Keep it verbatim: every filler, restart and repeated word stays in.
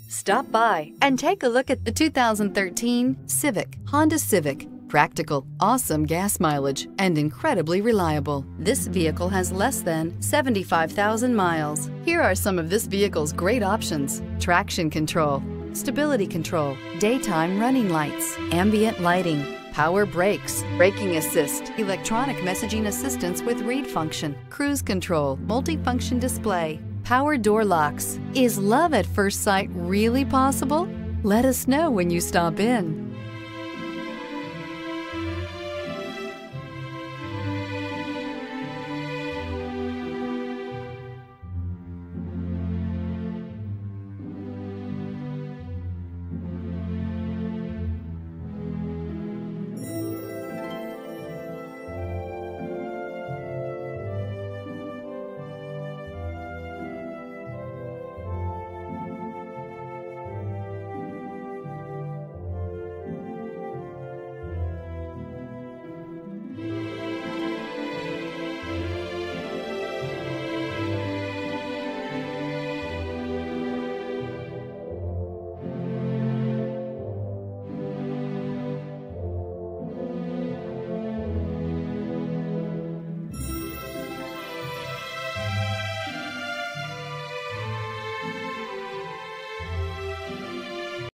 Stop by and take a look at the two thousand thirteen Civic, Honda Civic. Practical, awesome gas mileage, and incredibly reliable. This vehicle has less than seventy-five thousand miles. Here are some of this vehicle's great options: traction control, stability control, daytime running lights, ambient lighting, power brakes, braking assist, electronic messaging assistance with read function, cruise control, multifunction display, power door locks. Is love at first sight really possible? Let us know when you stop in.